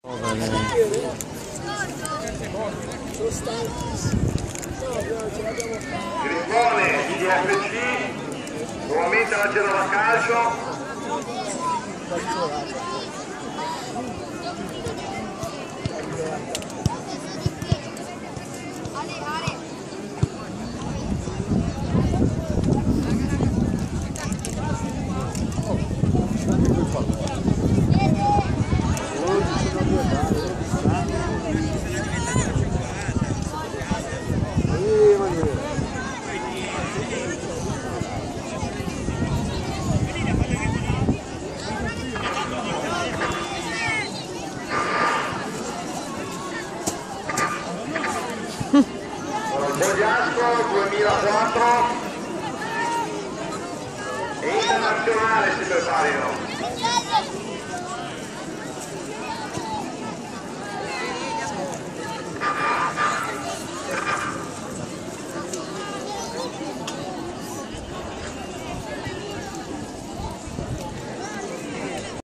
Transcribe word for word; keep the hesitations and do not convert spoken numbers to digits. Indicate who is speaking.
Speaker 1: Grifone, I D F C, nuovamente alla Genova Calcio. Bogliasco duemilaquattro e internazionale si preparino.